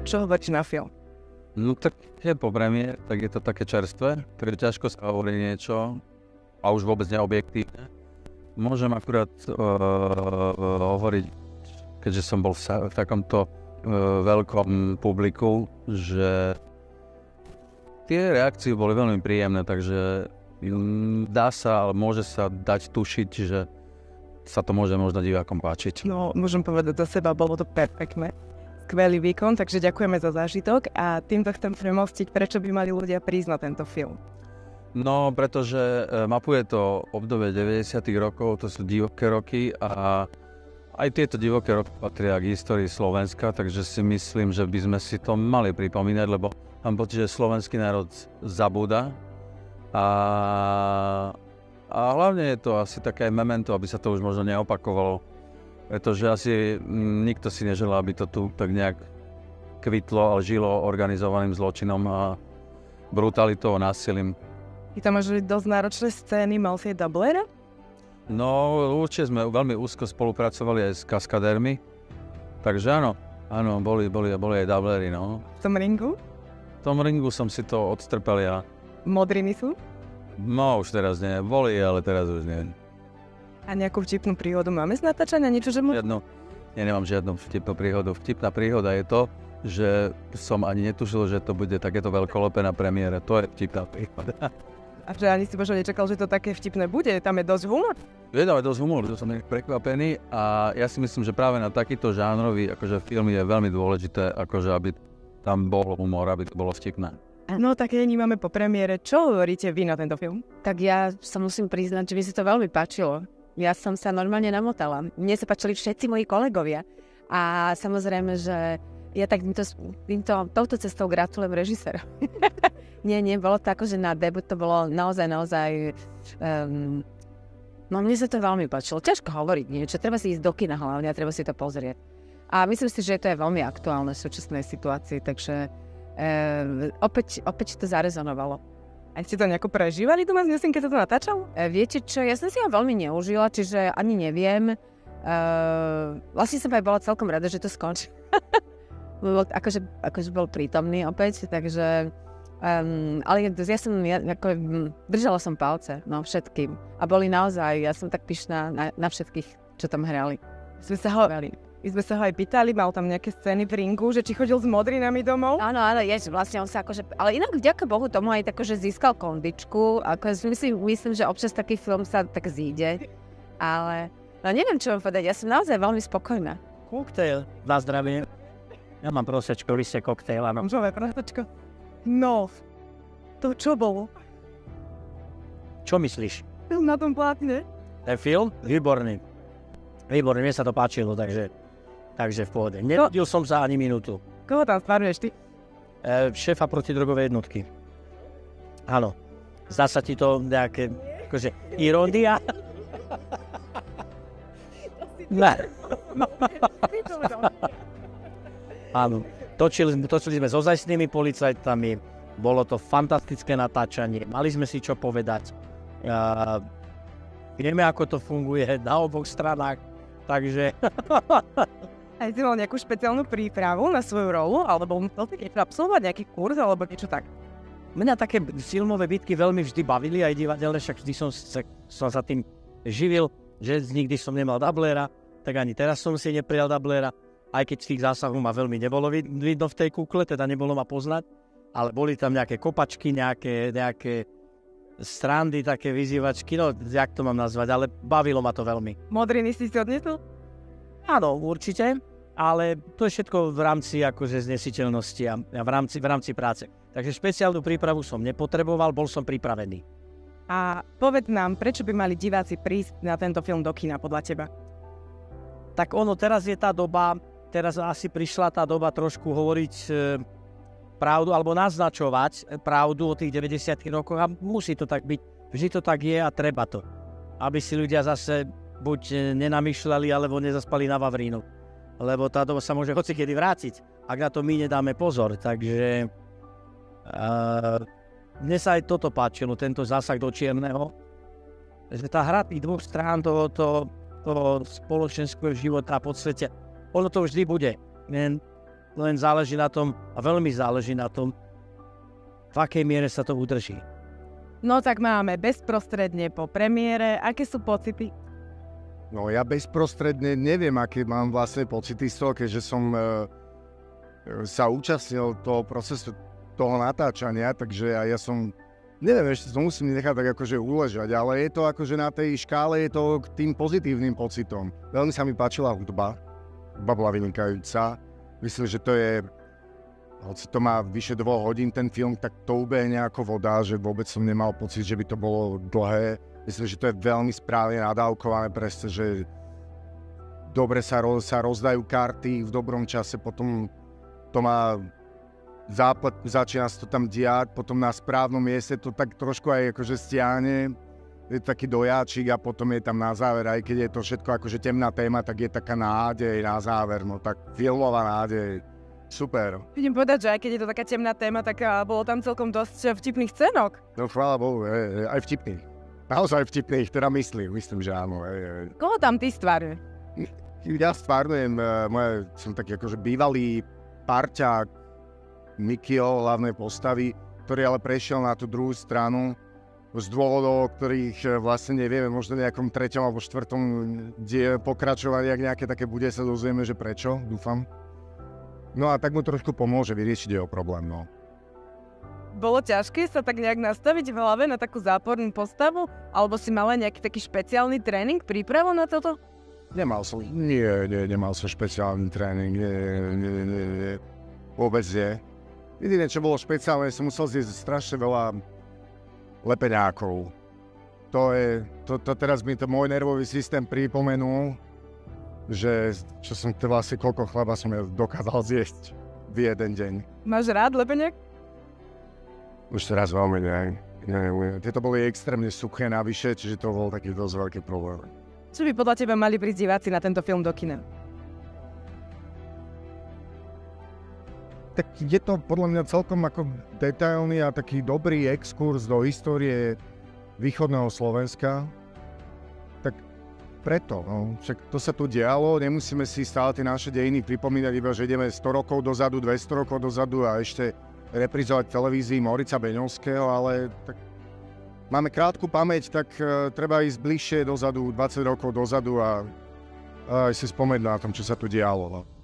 čo hovoríš na film? No tak je po premiére, tak je to také čerstvé, takže ťažko sa hovorí niečo a už vôbec neobjektívne. Môžem akurát hovoriť, keďže som bol v takomto veľkom publiku, že tie reakcie boli veľmi príjemné, takže dá sa, ale môže sa dať tušiť, že sa to môže možno divákom páčiť. No, môžem povedať za seba, bolo to perfektné. Skvelý výkon, takže ďakujeme za zážitok a týmto chcem premostiť, prečo by mali ľudia prísť na tento film. No, pretože mapuje to obdobie 90. rokov, to sú divoké roky a aj tieto divoké roky patria k histórii Slovenska, takže si myslím, že by sme si to mali pripomínať, lebo mám pocit, že slovenský národ zabúda a hlavne je to asi také memento, aby sa to už možno neopakovalo, pretože asi nikto si neželá, aby to tu tak nejak kvitlo, ale žilo organizovaným zločinom a brutalitou a násilím. Ty tam máš dosť náročné scény, mal si aj dublera? No, určite sme veľmi úzko spolupracovali aj s kaskadérmi, takže áno, boli aj dublery, no. V tom ringu? V tom ringu som si to odstrpel ja. Modriny sú? No, už teraz nie, boli, ale teraz už nie. A nejakú vtipnú príhodu máme z natáčania? Niečo, že Nemám žiadnu vtipnú príhodu. Vtipná príhoda je to, že som ani netušil, že to bude takéto veľkolepé na premiére. To je vtipná príhoda. A že ani si možno nečakal, že to také vtipné bude? Tam je dosť humor? Je tam dosť humor, to som prekvapený a ja si myslím, že práve na takýto žánrový film je veľmi dôležité, aby tam bol humor, aby to bolo vtipné. No tak máme po premiére. Čo hovoríte vy na tento film? Tak ja sa musím priznať, že mi si to veľmi páčilo. Ja som sa normálne namotala. Mne sa páčili všetci moji kolegovia. A samozrejme, že ja tak touto cestou gratulujem režisérom. Nie, bolo to akože na debut, to bolo naozaj, no mne sa to veľmi páčilo. Ťažko hovoriť niečo, treba si ísť do kina hlavne a treba si to pozrieť. A myslím si, že to je veľmi aktuálne v súčasnej situácii, takže opäť to zarezonovalo. A ste to nejako prežívali doma s Ňusin, keď sa to natáčalo? Viete čo, ja som si ho veľmi neužila, čiže ani neviem. Vlastne som aj bola celkom rada, že to skončí. akože bol prítomný opäť, takže ale držala som palce, no všetkým. A boli naozaj, ja som tak pyšná na všetkých, čo tam hrali. My sme sa ho aj pýtali, mal tam nejaké scény v ringu, že či chodil s modrinami domov? Áno, vlastne on sa ale inak vďaka Bohu tomu aj tak, že získal kondičku, myslím, že občas taký film sa tak zíde, ale no neviem, čo vám povedať, ja som naozaj veľmi spokojná. Koktejl, na zdravie. Ja mám prosečko, liste koktejl, áno. Môžeme prosečko. No, to čo bolo? Čo myslíš? Film na tom plátne. Ten film? Výborný, mne sa to páčilo, takže v pohode. Nebudil som sa ani minútu. Koho tam stváruješ ty? Šéfa protidrogovej jednotky. Áno. Zdá sa ti to nejaké, irónia? Ne. Áno. Točili sme s ozajstnými policajtami. Bolo to fantastické natáčanie. Mali sme si čo povedať. Vieme, ako to funguje na oboch stranách. Takže... Aj si mal nejakú špeciálnu prípravu na svoju rolu? Alebo musel si absolvovať nejaký kurz alebo niečo tak? Mňa také filmové bitky veľmi vždy bavili, aj divadelné, však vždy som sa tým živil, že nikdy som nemal dublera, tak ani teraz som si neprijal dublera, aj keď tých zásahov ma veľmi nebolo vidno v tej kukle, teda nebolo ma poznať, ale boli tam nejaké kopačky, nejaké strandy, také vyzývačky, no jak to mám nazvať, ale bavilo ma to veľmi. Modriny si odnesol? Áno, určite, ale to je všetko v rámci znesiteľnosti a v rámci práce. Takže špeciálnu prípravu som nepotreboval, bol som pripravený. A povedz nám, prečo by mali diváci prísť na tento film do kina podľa teba? Tak teraz je tá doba, teraz asi prišla tá doba trošku hovoriť pravdu alebo naznačovať pravdu o tých 90 rokoch a musí to tak byť. Vždy to tak je a treba to. Aby si ľudia zase buď nenamýšľali, alebo nezaspali na Vavrínu. Lebo tá doba sa môže hocikedy vrátiť, ak na to my nedáme pozor. Takže mne sa aj toto páčilo, tento zásah do čierneho. Že tá hra tých dvoch strán toho spoločenského života v podstate, ono to vždy bude. len záleží na tom, a veľmi záleží na tom, v akej miere sa to udrží. No tak máme bezprostredne po premiére. Aké sú pocity? No ja bezprostredne neviem, aké mám vlastne pocity z toho, keďže som sa účastnil toho procesu, toho natáčania, takže ja som, neviem, ešte to musím nechať tak akože uležať, ale je to akože na tej škále je to k tým pozitívnym pocitom. Veľmi sa mi páčila hudba bola vynikajúca. Myslím, že to je, hoci to má vyše 2 hodín ten film, tak to ubehne ako voda, že vôbec som nemal pocit, že by to bolo dlhé. Myslím, že to je veľmi správne nadávkované, presne, že dobre sa rozdajú karty v dobrom čase, potom to má záplet, začína sa to tam diať, potom na správnom mieste to tak trošku aj akože stiahne, je taký dojáčik a potom je tam na záver, aj keď je to všetko akože temná téma, tak je taká nádej na záver, no tak filmová nádej. Super. Idem povedať, že aj keď je to taká temná téma, tak bolo tam celkom dosť vtipných scénok. No chvála Bohu, aj vtipných. Naozaj vtipných, teda myslím že áno. Koho tam ty stvárne? Ja stvárnujem, som taký akože bývalý parťák Mikio, hlavnej postavy, ktorý ale prešiel na tú druhú stranu z dôvodov, o ktorých vlastne nevieme, možno nejakom 3. alebo 4. pokračovaní, ak nejaké také bude, sa dozvieme, že prečo, dúfam. No a tak mu trošku pomôže vyriešiť jeho problém, no. Bolo ťažké sa tak nejak nastaviť v hlave na takú zápornú postavu? Alebo si mala nejaký taký špeciálny tréning, prípravu na toto? Nemal som špeciálny tréning, nie. Vôbec nie. Jediné, čo bolo špeciálne, som musel zjesť strašne veľa lepeňákov. To teraz mi to môj nervový systém pripomenul, že čo som vlastne koľko chleba som ja dokázal zjesť v jeden deň. Máš rád lepeňák? Už teraz veľmi nie. Tieto boli extrémne suché navyše, čiže to bol taký dosť veľký problém. Čo by podľa teba mali prísť diváci na tento film do kina? Tak je to podľa mňa celkom ako detailný a taký dobrý exkurs do histórie východného Slovenska. Tak preto, no, však to sa tu dialo, nemusíme si stále tie naše dejiny pripomínať, iba že ideme 100 rokov dozadu, 200 rokov dozadu a ešte reprizovať televízii Morica Beňovského, ale tak máme krátku pamäť, tak treba ísť bližšie dozadu, 20 rokov dozadu a si spomenúť na tom, čo sa tu dialo. No.